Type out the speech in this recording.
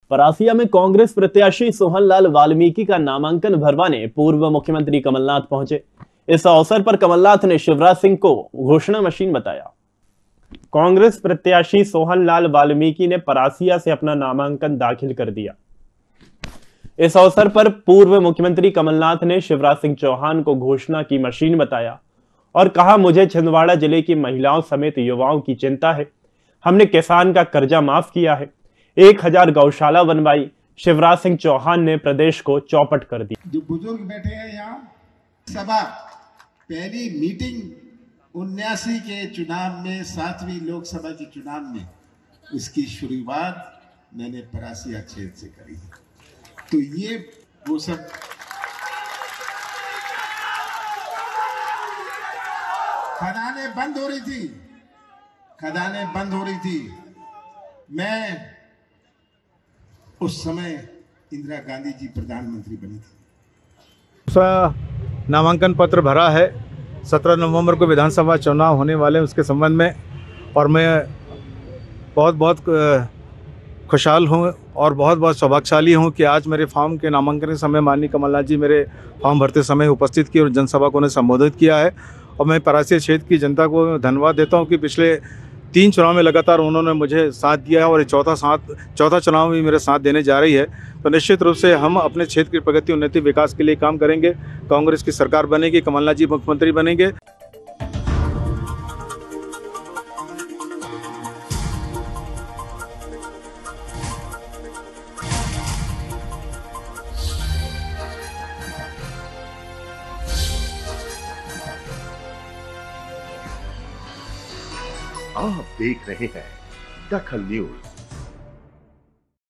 परासिया में कांग्रेस प्रत्याशी सोहनलाल वाल्मीकि का नामांकन भरवाने पूर्व मुख्यमंत्री कमलनाथ पहुंचे। इस अवसर पर कमलनाथ ने शिवराज सिंह को घोषणा मशीन बताया। कांग्रेस प्रत्याशी सोहनलाल वाल्मीकि ने परासिया से अपना नामांकन दाखिल कर दिया। इस अवसर पर पूर्व मुख्यमंत्री कमलनाथ ने शिवराज सिंह चौहान को घोषणा की मशीन बताया और कहा, मुझे छिंदवाड़ा जिले की महिलाओं समेत युवाओं की चिंता है। हमने किसान का कर्जा माफ किया है, 1000 गौशाला बनवाई। शिवराज सिंह चौहान ने प्रदेश को चौपट कर दिया। जो बुजुर्ग बैठे हैं यहाँ, सभा पहली मीटिंग 79 के चुनाव में, 7वीं लोकसभा के चुनाव में, इसकी शुरुआत मैंने परासिया क्षेत्र से करी। तो ये वो सब खदानें बंद हो रही थी, खदानें बंद हो रही थी। मैं उस समय इंदिरा गांधी जी प्रधानमंत्री बनी थी। नामांकन पत्र भरा है। 17 नवंबर को विधानसभा चुनाव होने वाले हैं, उसके संबंध में, और मैं बहुत खुशहाल हूँ और बहुत सौभाग्यशाली हूँ कि आज मेरे फॉर्म के नामांकन के समय माननीय कमलनाथ जी मेरे फॉर्म भरते समय उपस्थित किए और जनसभा को उन्हें संबोधित किया है। और मैं परासिया क्षेत्र की जनता को धन्यवाद देता हूँ कि पिछले 3 चुनाव में लगातार उन्होंने मुझे साथ दिया है और चौथा चुनाव भी मेरे साथ देने जा रही है। तो निश्चित रूप से हम अपने क्षेत्र की प्रगति, उन्नति, विकास के लिए काम करेंगे। कांग्रेस की सरकार बनेगी, कमलनाथ जी मुख्यमंत्री बनेंगे। आप देख रहे हैं दखल न्यूज।